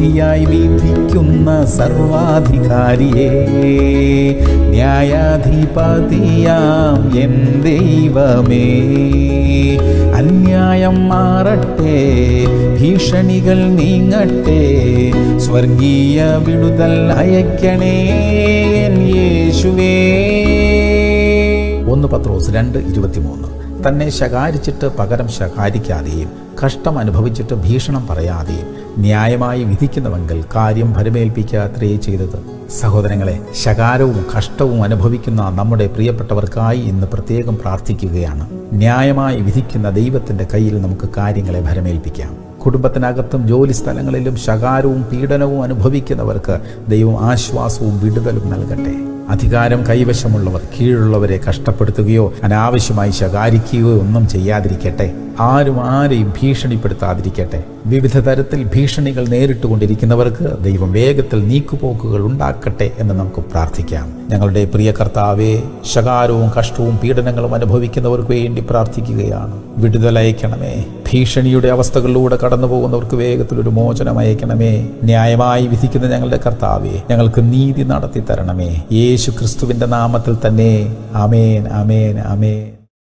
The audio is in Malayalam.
നീതിയായി വിധിക്കുന്ന സർവാധികാരിയെ, ന്യായാധിപതിയാം എൻ ദൈവമേ, അന്യായം മാറട്ടെ, ഭീഷണികൾ നീങ്ങട്ടെ, സ്വർഗീയ വിടുതൽ അയക്കണേ എൻ യേശുവേ. 1 പത്രോസ് 2:23. തന്നെ ശകാരിച്ചിട്ട് പകരം ശകാരിക്കാതെയും കഷ്ടം അനുഭവിച്ചിട്ട് ഭീഷണം പറയാതെയും ന്യായമായി വിധിക്കുന്നവെങ്കിൽ കാര്യം ഭരമേൽപ്പിക്കാത്രേ ചെയ്തത്. സഹോദരങ്ങളെ, ശകാരവും കഷ്ടവും അനുഭവിക്കുന്ന നമ്മുടെ പ്രിയപ്പെട്ടവർക്കായി ഇന്ന് പ്രത്യേകം പ്രാർത്ഥിക്കുകയാണ്. ന്യായമായി വിധിക്കുന്ന ദൈവത്തിൻ്റെ കയ്യിൽ നമുക്ക് കാര്യങ്ങളെ ഭരമേൽപ്പിക്കാം. കുടുംബത്തിനകത്തും ജോലി സ്ഥലങ്ങളിലും ശകാരവും പീഡനവും അനുഭവിക്കുന്നവർക്ക് ദൈവം ആശ്വാസവും വിടുതലും നൽകട്ടെ. അധികാരം കൈവശമുള്ളവർ കീഴുള്ളവരെ കഷ്ടപ്പെടുത്തുകയോ അനാവശ്യമായി ശകാരിക്കുകയോ ഒന്നും ചെയ്യാതിരിക്കട്ടെ. ആരും ആരെയും ഭീഷണിപ്പെടുത്താതിരിക്കട്ടെ. വിവിധ തരത്തിൽ ഭീഷണികൾ നേരിട്ടുകൊണ്ടിരിക്കുന്നവർക്ക് ദൈവം വേഗത്തിൽ നീക്കുപോക്കുകൾ ഉണ്ടാക്കട്ടെ എന്ന് നമുക്ക് പ്രാർത്ഥിക്കാം. ഞങ്ങളുടെ പ്രിയ കർത്താവേ, ശകാരവും കഷ്ടവും പീഡനങ്ങളും അനുഭവിക്കുന്നവർക്ക് വേണ്ടി പ്രാർത്ഥിക്കുകയാണ്. വിടുതലയക്കണമേ. ഭീഷണിയുടെ അവസ്ഥകളിലൂടെ കടന്നു പോകുന്നവർക്ക് വേഗത്തിലൊരു മോചനം അയക്കണമേ. ന്യായമായി വിധിക്കുന്ന ഞങ്ങളുടെ കർത്താവേ, ഞങ്ങൾക്ക് നീതി നടത്തി തരണമേ. യേശു ക്രിസ്തുവിന്റെ നാമത്തിൽ തന്നെ. ആമേൻ, ആമേൻ, ആമേൻ.